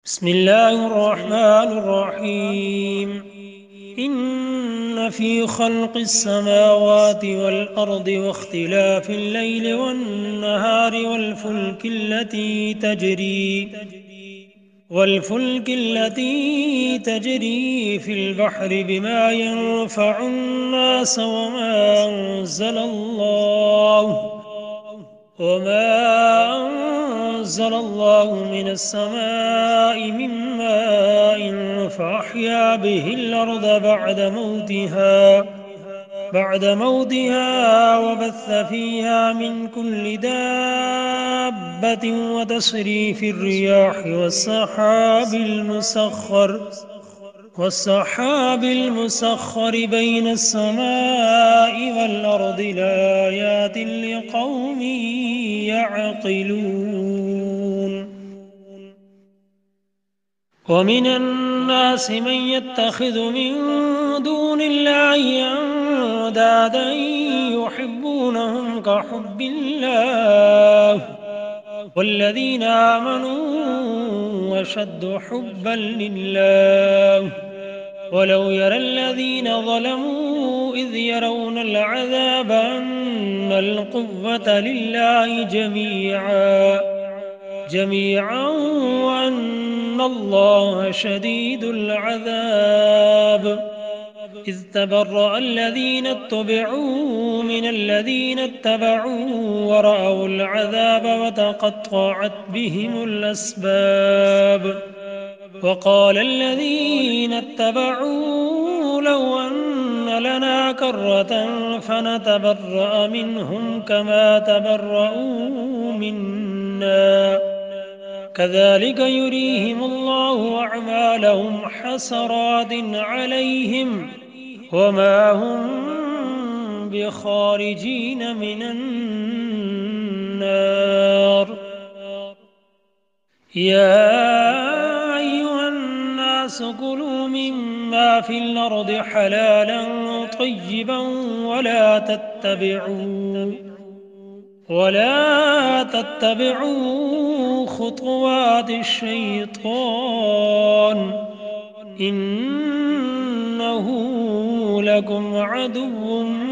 بسم الله الرحمن الرحيم. إن في خلق السماوات والأرض واختلاف الليل والنهار والفلك التي في البحر بما ينفع الناس وما أنزل الله من السماء من ماء فأحيا به الأرض بعد موتها وبث فيها من كل دابة وتصريف الرياح والسحاب المسخر بين السماء والأرض لآيات لقوم يعقلون. ومن الناس من يتخذ من دون الله أندادا يحبونهم كحب الله والذين آمنوا أشد حبا لله ولو يرى الذين ظلموا إذ يرون العذاب أن القوة لله جميعا وأن الله شديد العذاب. إذ تبرأ الذين اتبعوا من الذين اتبعوا ورأوا العذاب وتقطعت بهم الأسباب. وقال الذين اتبعوا لو أن لنا كرة فنتبرأ منهم كما تبرؤوا منا كذلك يريهم الله أعمالهم حسرات عليهم وما هم بخارجين من النار. يا أيها الناس كلوا مما في الأرض حلالا طيبا ولا تتبعوا خطوات الشيطان إنه لكم عدو